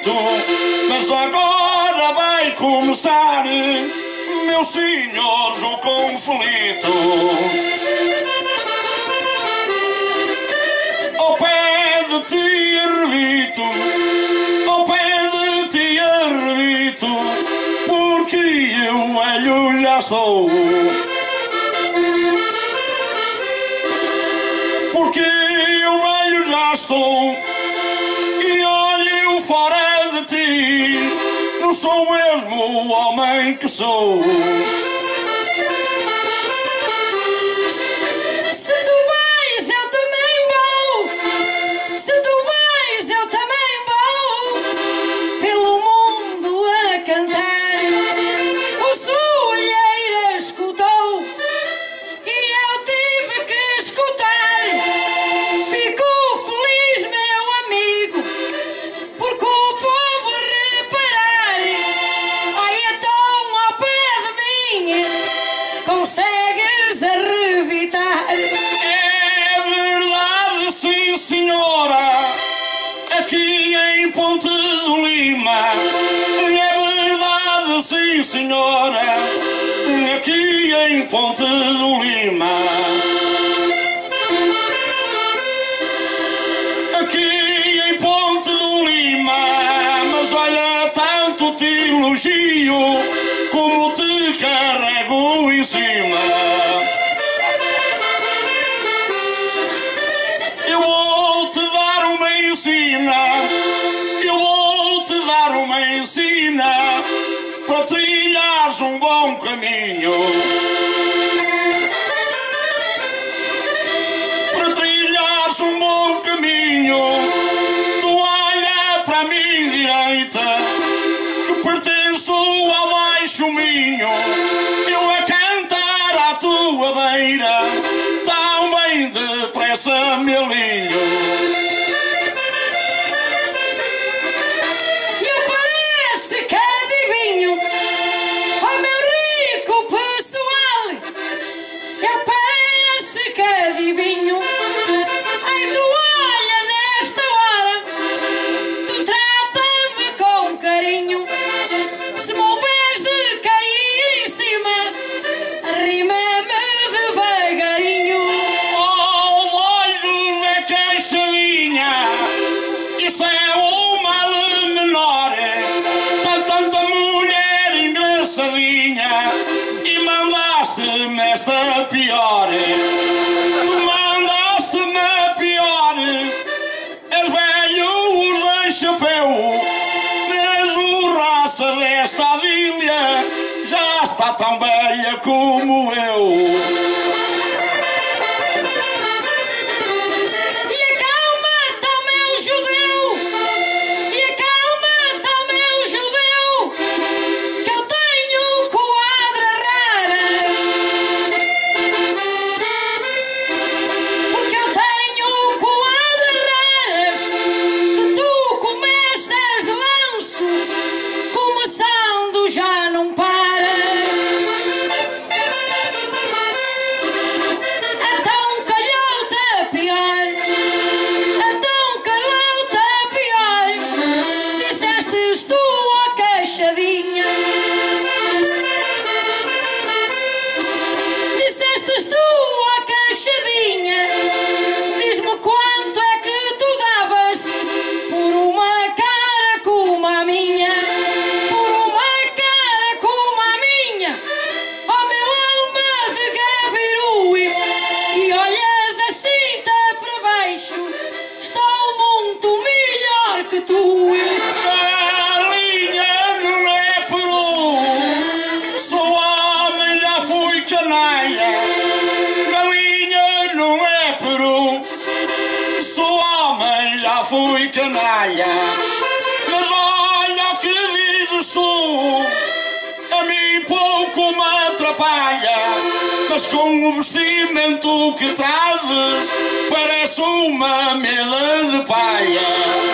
bonito, mas agora vai começar, meus senhores, o conflito. Ao pé de ti arrebito, ao pé de ti arrebito, porque eu velho já sou. Porque eu velho já estou e olho fora de ti, não sou mesmo o homem que sou. Se tu vais, eu também vou. Se tu vais, eu também vou. Pelo mundo a cantar, o soalheiro escutou e eu tive que escutar. Fico feliz, meu amigo, porque o povo reparar. Ai, então ao pé de mim consegues arrebitar. É verdade, sim senhora, aqui em Ponte do Lima. É verdade, sim senhora, aqui em Ponte do Lima. Aqui em Ponte do Lima, mas olha, tanto te elogio como te carrego em cima. Eu vou-te dar uma ensina, eu vou-te dar uma ensina, para trilhares um bom caminho. Para trilhares um bom caminho, tu olha para a minha direita, que pertenço ao baixo minho. Eu a cantar à tua beira, tão bem depressa, meu linho. Eu parece que adivinho, oh meu rico pessoal. Eu parece que adivinho. Ai, tu olha nesta hora, tu trata-me com carinho. Se me ouves de cair em cima, rima-me devagarinho. Oh, olhos é queixadinha, isso é o mal menor. Tanta mulher engraçadinha e mandaste-me esta pior. Tu mandaste-me a pior. És velho, usas chapéu, mas o raça desta adilha já está tão velha como eu. E acalma-te, ó meu judeu, e acalma-te, ó meu judeu, que eu tenho quadra rara. Porque eu tenho quadras raras, que tu começas de lanço, começando já não para. Então calhou-te a pior, então calhou-te a pior. Dissestes tu a queixadinha, dissestes tu a queixadinha. Diz-me quanto é que tu davas por uma cara como a minha, por uma cara como a minha. Oh meu alma de gabirui, e olha da cinta para baixo, estou muito melhor que tu. Galinha não é peru, sou homem, já fui canalha. Galinha não é peru, sou homem, já fui canalha. Mas olha o que dizes tu, a mim pouco me atrapalha. Mas com o vestimento que trazes, parece uma mela de palha.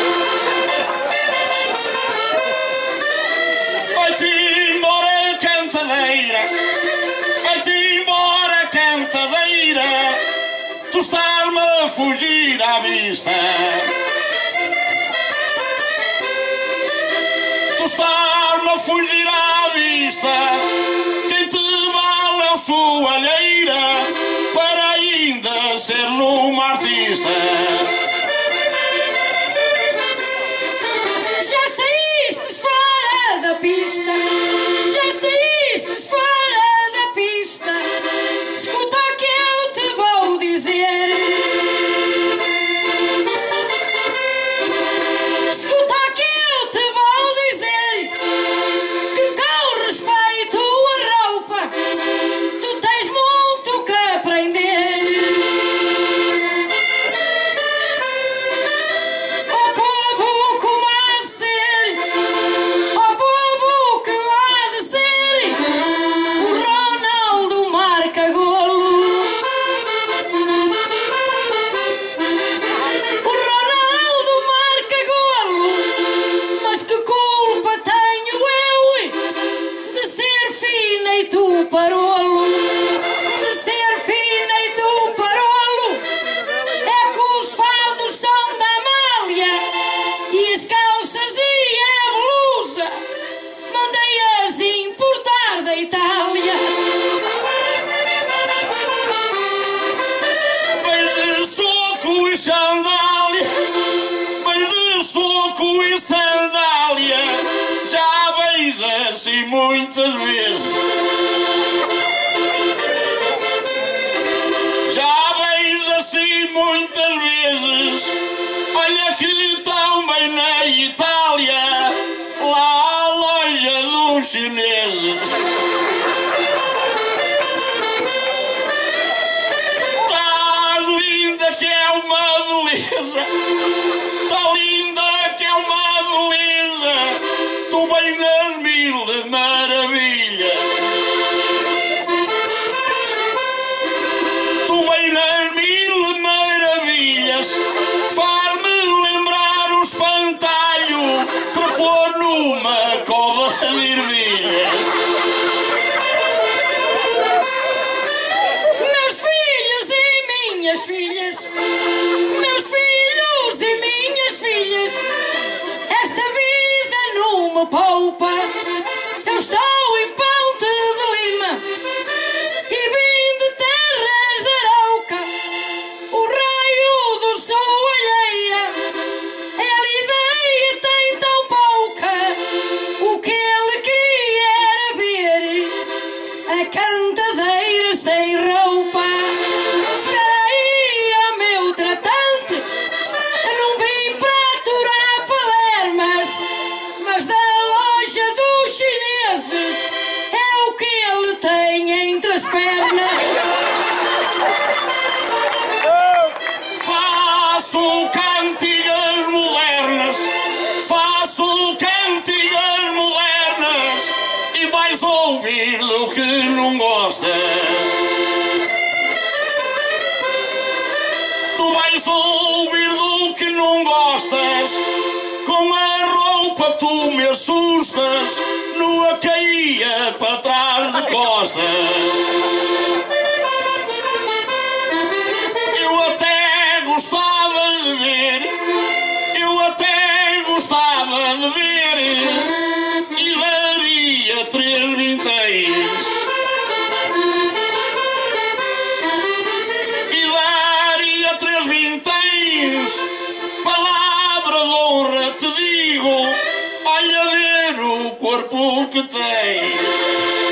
Vai-te embora, cantadeira, vai-te embora, cantadeira, tu estás-me a fugir à vista. fugir à vista. Quem te vale é a soalheira para ainda seres uma artista. Já saíste fora da pista, já saíste fora da pista. Escuta o que eu te vou dizer. Escuta o que eu te vou dizer. Que com respeito à roupa tu tens muito que aprender. Ao povo como há de ser, ao povo que há de ser, o Ronaldo marca golo. O Ronaldo marca golo, mas que culpa tenho eu de ser fina e tu parolo? De ser fina e tu parolo? É que os fados são da Amália e as calças e a blusa mandei-as importar da Itália. Mas de soco e sandália, mas de soco e sandália, já vejo assim muitas vezes. Já vejo assim muitas vezes. Olha que também na Itália, lá a loja dos chineses. Estás linda que é uma beleza, tá linda que é uma beleza, tu bem nas mil maravilhas. Tu bem nas mil maravilhas, faz-me lembrar um espantalho para pôr numa cova de ervilhas. Meus filhos e minhas filhas, meus filhos e minhas filhas, esta vida não me poupa. Eu estou em Ponte de Lima e vim de terras da Arauca. O raio do soalheira, ele ideia tem tão pouca. O que ele queria era ver a cantadeira sem roupa. Espera aí, ó meu tratante, eu não vim para aturar palermas, mas da loja dos chineses é o que ele tem entre as pernas. Faço cantigas modernas, faço cantigas modernas e vais ouvir do que não gostas. Tu vais ouvir do que não gostas. Com a roupa tu me assustas, nua caía para trás de costas. Eu até gostava de ver, eu até gostava de ver, e daria 3 vinteiros. E daria 3 vinteiros, palavra de honra te digo, olha ver o corpo que tem.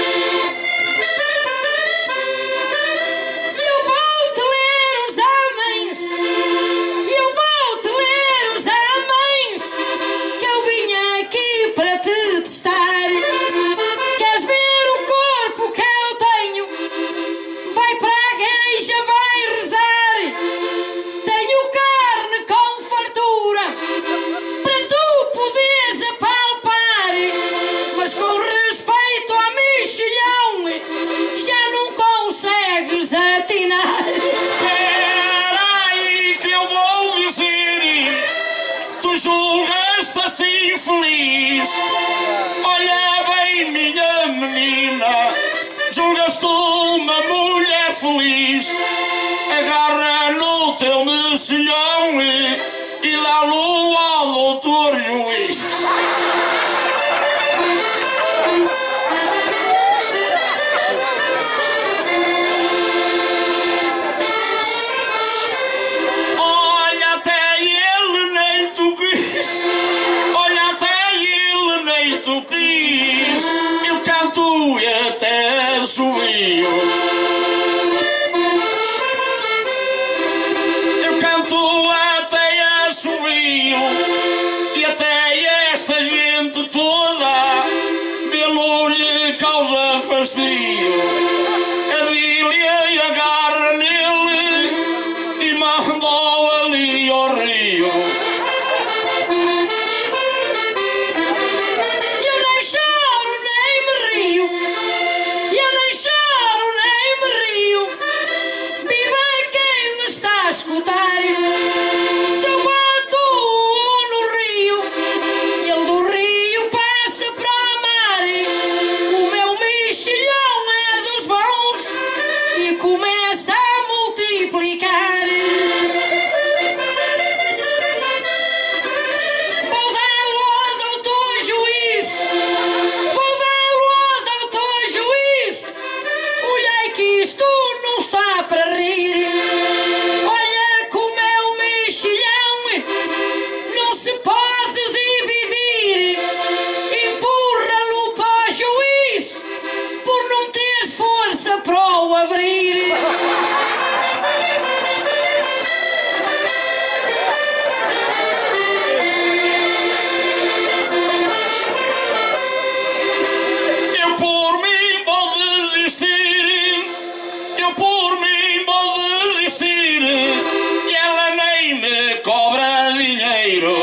Julgaste assim feliz, olha bem minha menina, julgaste uma mulher feliz, agarra no teu mexilhão e dá-lo ao doutor juiz. loreiro.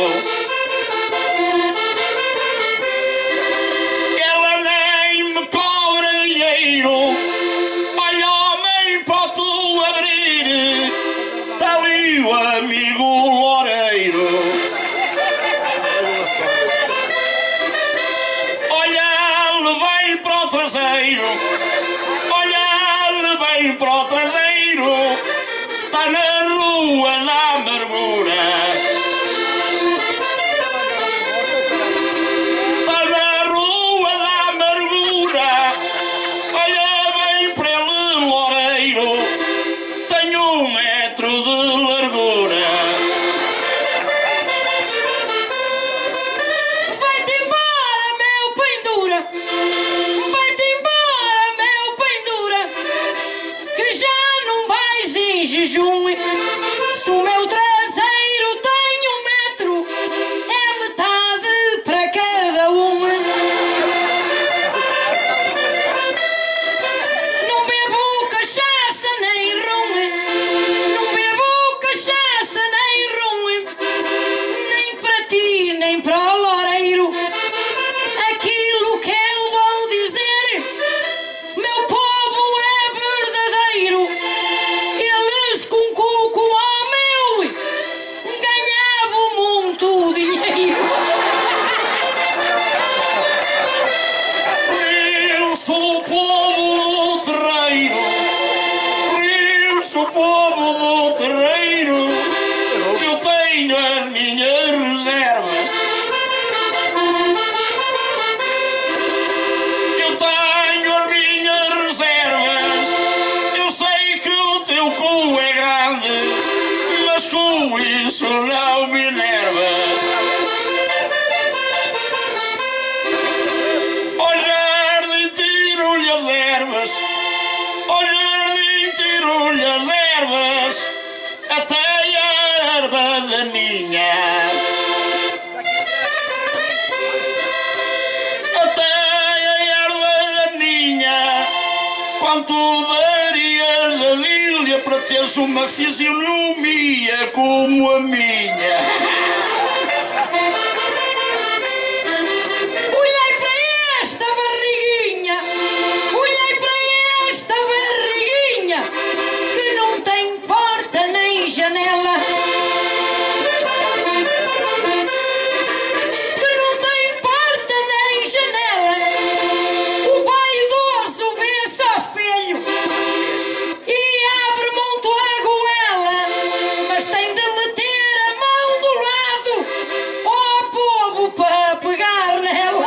Ela nem me cobra dinheiro. Olha, homem, pode abrir. Está ali o amigo loreiro. Olha, ele vem para o traseiro. Olha, ele vem para o traseiro. Está na rua da amargura. Está na rua da amargura. Olha, vem para ele, loreiro. Tem 1 metro de largura. Vai-te embora, meu pendura. Vai-te embora, meu pendura. Que já não vais em jejum. Se o meu traseiro tem 1 metro, é metade para cada um. Não bebo cachaça nem rum. Não bebo cachaça nem rum. Nem para ti, nem para o loreiro. Aquilo que eu vou dizer, meu povo é verdadeiro. Eles com cu como o meu ganhavam muito dinheiro. Eu sou o povo do terreiro. Eu sou o povo do terreiro. Eu tenho as minhas reservas. Eu tenho as minhas reservas. Eu sei que o teu cu é grande, mas com isso não me enervas. Ao jardim tiro-lhe as ervas. Ao jardim tiro-lhe as ervas. Até a erva daninha. Até a erva daninha. Quanto darias a Lília para teres uma fisionomia como a minha? Olhei para esta barriguinha. Olhei para esta barriguinha. Que não tem porta nem janela. Que não tem porta nem janela. O vaidoso vê-se ao espelho e abre muito a goela. Mas tem de meter a mão do lado ao povo para pegar nela.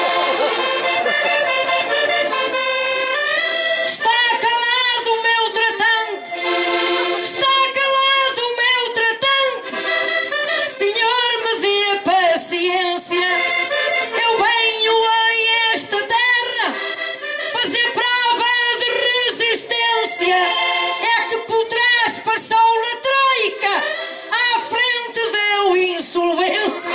Está calado o meu tratante. Está calado o meu tratante. Senhor, me dê paciência. Eu venho a esta terra fazer prova de resistência. É que por trás passou a troika, à frente deu insolvência.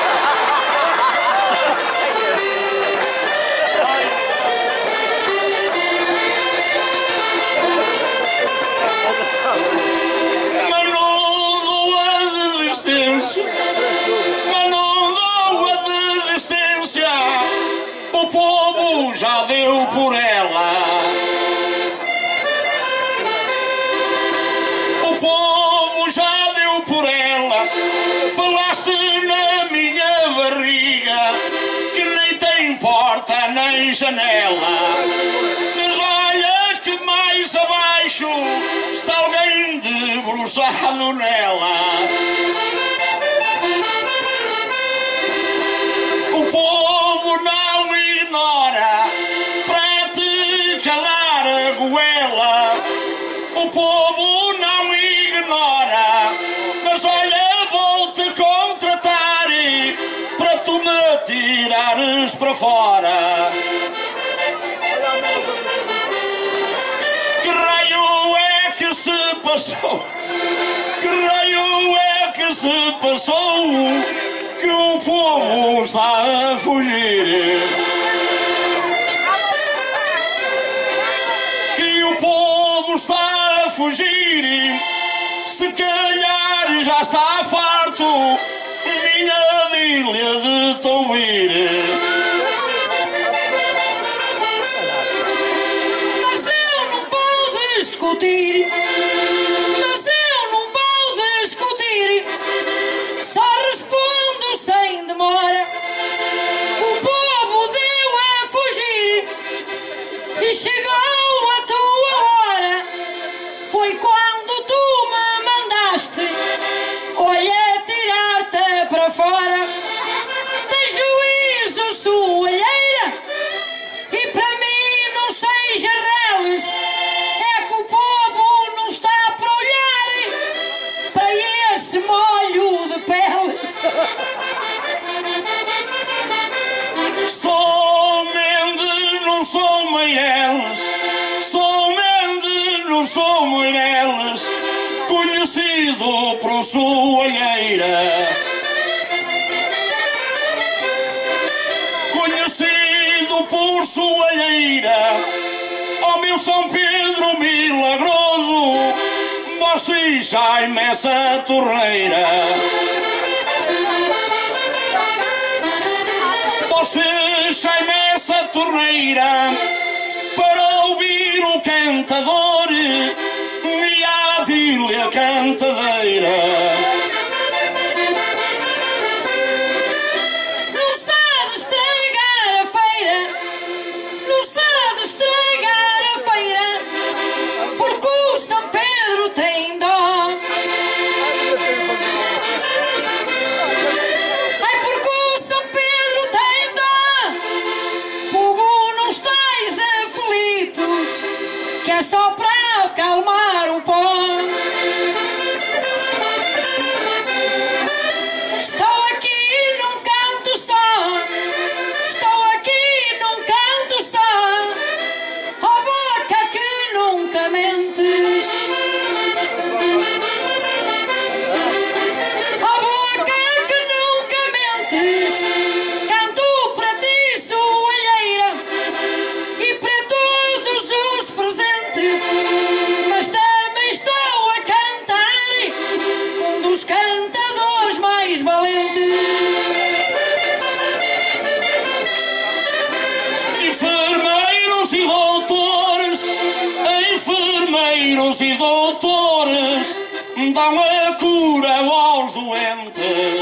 Mas não dou a desistência. Mas não dou a desistência. O povo já deu por ela. O povo já deu por ela. Falaste na minha barriga que nem tem porta nem janela. Mas olha que mais abaixo está alguém debruçado nela. O povo não ignora para te calar a goela. O povo não ignora, mas olha, vou-te contratar para tu me tirares para fora. Que raio é que se passou? Que raio é que se passou? Que o povo está a fugir. Que o povo está a fugir. Se calhar já está farto. filha de te ouvir. Mas eu não vou discutir. Mas eu não vou discutir. Só respondo sem demora. O povo deu a fugir e chegou a tua hora. Foi quando tu me mandaste, olha, tirar-te para fora. Tem juízo, soalheira, e para mim não seja reles. É que o povo não está para olhar para esse molho de peles. Sou Mendes, não sou Meireles. Sou Mendes, não sou Meireles. Conhecido por soalheira. Conhecido por soalheira. Ó meu São Pedro milagroso, você sai-me essa torneira. Você sai-me essa torneira para ouvir o cantador e a filha cantadeira. Não sabe estragar a feira, não sabe estragar a feira, porque o São Pedro tem dó. Ai, porque o São Pedro tem dó. Povo, não estáis aflitos, que é só para acalmar o pó. Estou aqui num canto só, estou aqui num canto só, ó boca que nunca mentes, ó boca que nunca mentes. Canto para ti, soalheira, e para todos os presentes, mas também estou a cantar um dos cantadores mais valentes. Enfermeiros e doutores, enfermeiros e doutores, dão a cura aos doentes.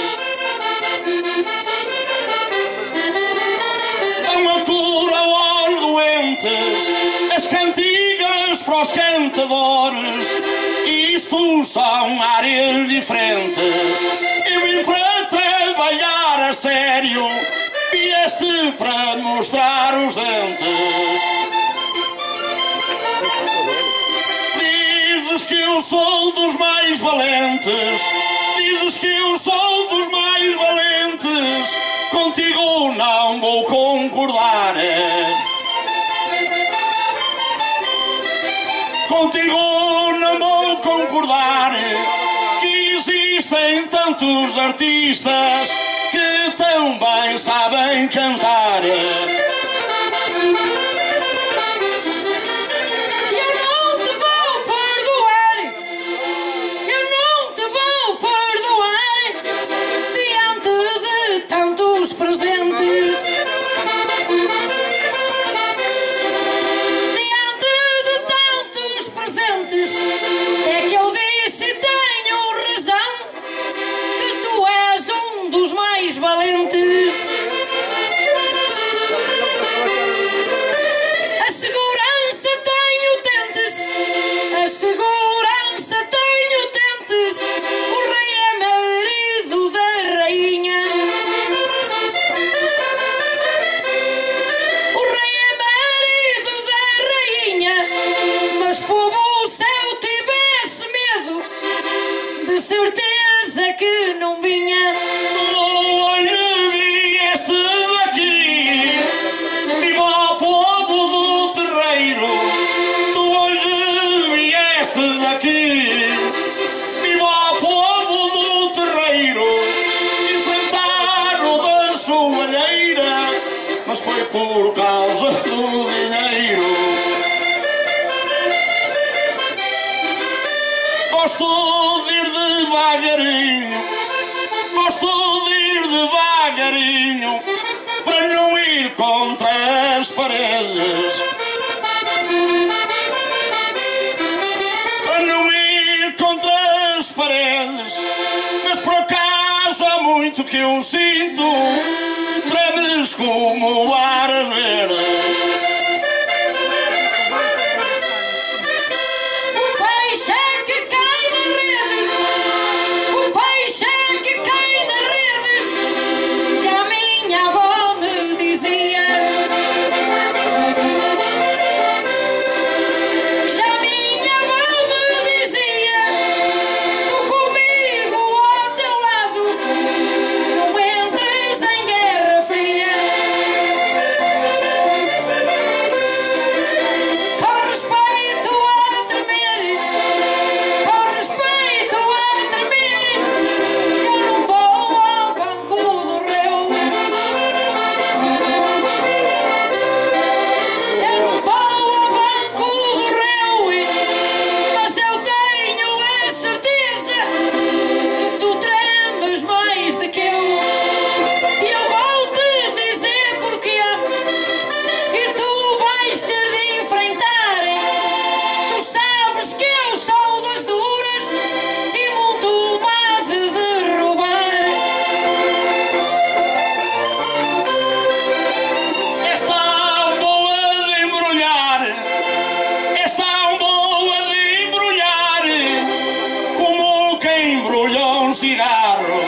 Dão a cura aos doentes. As cantigas para os cantadores, isto são áreas diferentes. Eu vim para trabalhar a sério, vieste para mostrar os dentes. Dizes que eu sou dos mais valentes, dizes que eu sou dos mais valentes, contigo não vou concordar. Contigo não vou concordar, que existem tantos artistas que tão bem sabem cantar. Eu não te vou perdoar, eu não te vou perdoar, diante de tantos presentes. Diante de tantos presentes, é que eu disse e tenho razão, que tu és um dos mais valentes. A segurança tenho dentes, a segurança tenho dentes, o rei é marido da rainha. O rei é marido da rainha, mas povo, se eu tivesse medo, de certeza que não vinha. Olha, vieste daqui, viva o povo do terreiro. Tu hoje vieste daqui, viva o povo do terreiro, enfrentar o da soalheira, mas foi por causa do dinheiro. Gosto de ir devagarinho, gosto de ir devagarinho. caminho para não ir contra as paredes. Para não ir contra as paredes. Mas por acaso há muito que eu sinto, tremes como o ar a ver. Cigarro,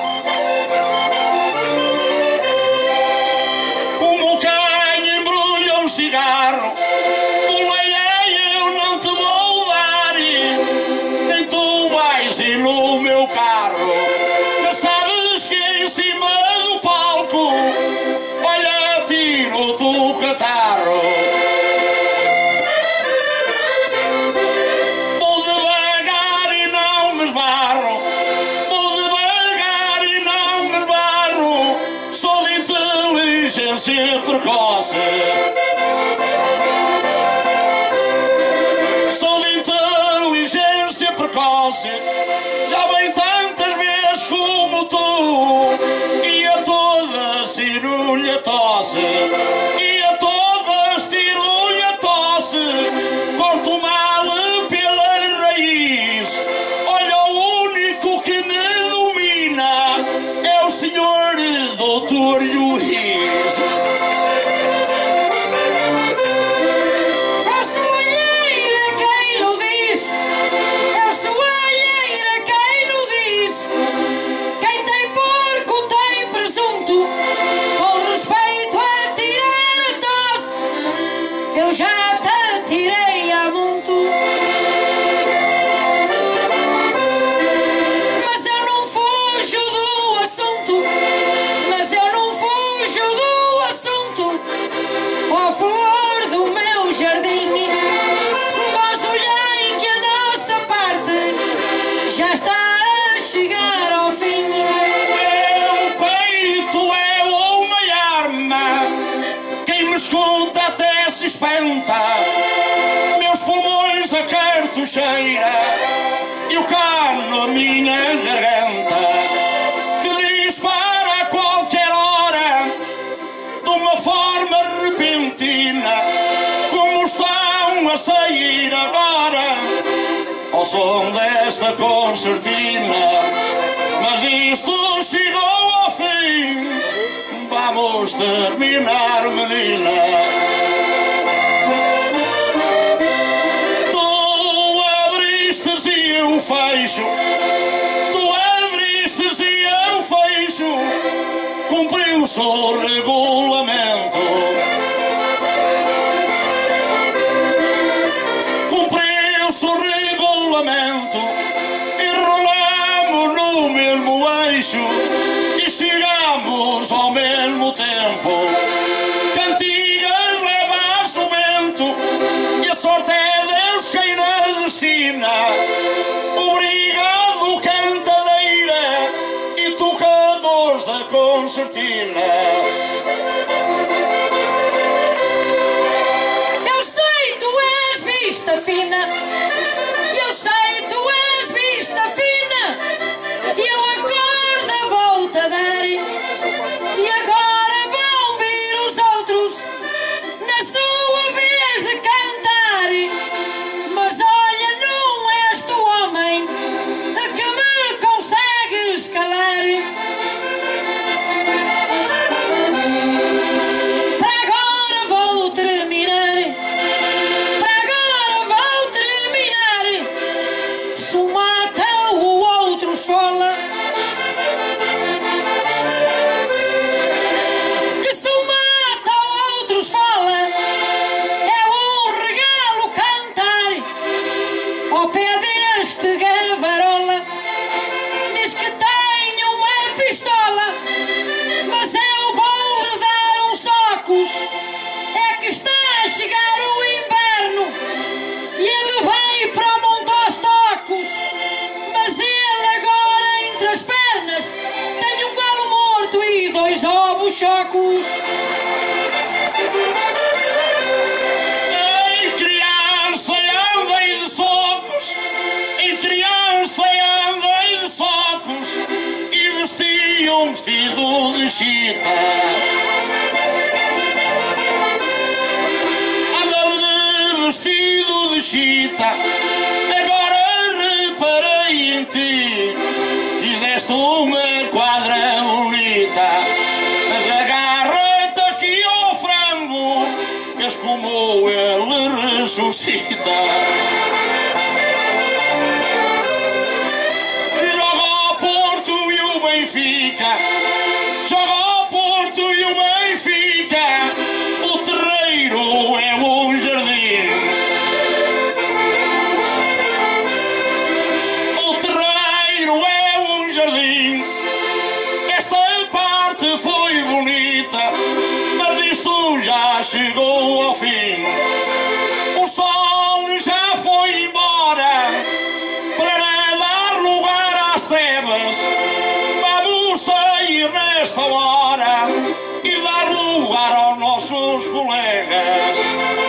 como quem embrulha um cigarro, boleia eu não te vou dar, nem tu vais ir no meu carro. Mas sabes que em cima do palco, olha, tiro-te o catarro. Vou devagar e não me esbarro, inteligência precoce. Sou de inteligência precoce. Já bem tantas vezes como tu, e a todas tiro-lhe a tosse. E a todas tiro-lhe a tosse. Corto mal pela raiz. Olha, o único que me domina é o senhor doutor Juiz. Já te tirei a muito, mas eu não fujo do assunto, mas eu não fujo do assunto. Ó flor do meu jardim, vós olhei que a nossa parte já está a chegar ao fim. Meu peito é uma arma, quem me escuta até se espanta. Meus pulmões a cartucheira e o cano a minha garganta, que dispara a qualquer hora de uma forma repentina, como estão a sair agora ao som desta concertina. Mas isto chegou ao fim, vamos terminar, menina. Eu fecho, tu abristes e eu fecho, cumpriu-se o regulamento. Cumpriu-se o regulamento e rolamos no mesmo eixo e chegamos ao mesmo tempo. Cantigas leva-se o vento e a sorte é Deus quem na destina. Obrigado, cantadeira e tocadores da concertina. Eu sei, tu és vista fina, eu sei, tu és vista fina, e eu a corda vou-te dar, e a os chocos. Em criança andei de socos, em criança andei de socos e vesti um vestido de chita. Andava de vestido de chita, agora reparei em ti, fizeste uma quadra bonita. Mas agarra-te aqui ao frango, vês como ele ressuscita. Joga ao Porto e o Benfica, joga ao Porto e o Benfica, o terreiro é um jardim. O terreiro é um jardim. Esta parte foi bonita, mas isto já chegou ao fim. O sol já foi embora para dar lugar às trevas. Vamos sair nesta hora e dar lugar aos nossos colegas.